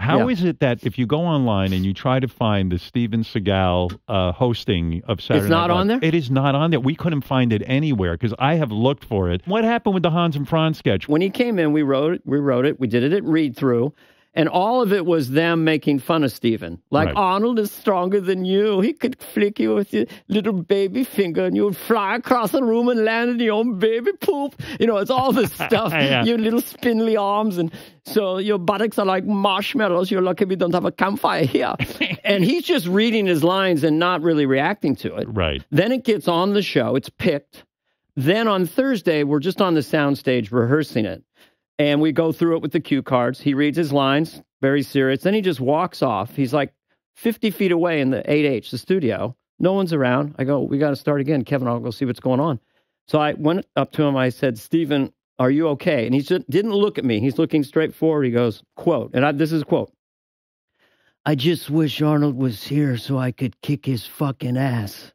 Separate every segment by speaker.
Speaker 1: How is it that if you go online and you try to find the Steven Seagal hosting of Saturday
Speaker 2: It's not
Speaker 1: Night Live,
Speaker 2: on there?
Speaker 1: it is not on there. We couldn't find it anywhere because I have looked for it. What happened with the Hans and Franz sketch?
Speaker 2: When he came in, we wrote it. We did it at read-through. And all of it was them making fun of Steven. Like,
Speaker 1: Right.
Speaker 2: Arnold is stronger than you. He could flick you with your little baby finger and you would fly across the room and land in your own baby poop. You know, it's all this stuff.
Speaker 1: Yeah.
Speaker 2: Your little spindly arms. And so your buttocks are like marshmallows. You're lucky we don't have a campfire here. And he's just reading his lines and not really reacting to it.
Speaker 1: Right.
Speaker 2: Then it gets on the show. It's picked. Then on Thursday, we're just on the soundstage rehearsing it. And we go through it with the cue cards. He reads his lines, very serious. Then he just walks off. He's like 50 feet away in the 8H, the studio. No one's around. I go, we got to start again. Kevin, I'll go see what's going on. So I went up to him. I said, Steven, are you okay? And he just didn't look at me. He's looking straight forward. He goes, quote, and this is a quote. I just wish Arnold was here so I could kick his fucking ass.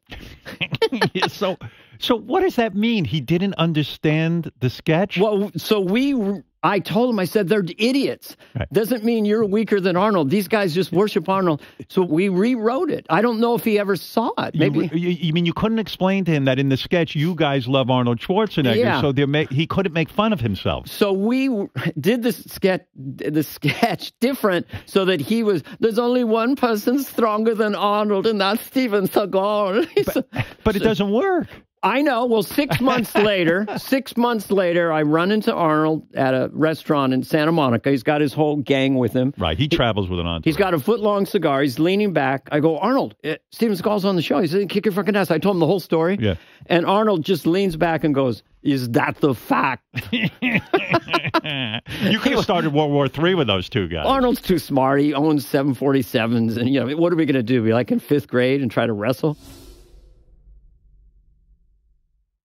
Speaker 1: So what does that mean? He didn't understand the sketch?
Speaker 2: Well, I told him, I said, they're idiots.
Speaker 1: Right.
Speaker 2: Doesn't mean you're weaker than Arnold. These guys just worship Arnold. So we rewrote it. I don't know if he ever saw it. Maybe.
Speaker 1: You mean you couldn't explain to him that in the sketch you guys love Arnold Schwarzenegger, so he couldn't make fun of himself.
Speaker 2: So we did the sketch different so that he was, there's only one person stronger than Arnold, and that's Steven Seagal.
Speaker 1: But it doesn't work.
Speaker 2: I know. Well, 6 months later, I run into Arnold at a restaurant in Santa Monica. He's got his whole gang with him.
Speaker 1: Right. He travels with an entourage.
Speaker 2: He's got a foot-long cigar. He's leaning back. I go, Arnold, Steven Seagal's on the show. He said, kick your fucking ass. I told him the whole story.
Speaker 1: Yeah.
Speaker 2: And Arnold just leans back and goes, is that the fact?
Speaker 1: You could have started World War III with those two guys.
Speaker 2: Arnold's too smart. He owns 747s. And, what are we going to do? Be like in 5th grade and try to wrestle?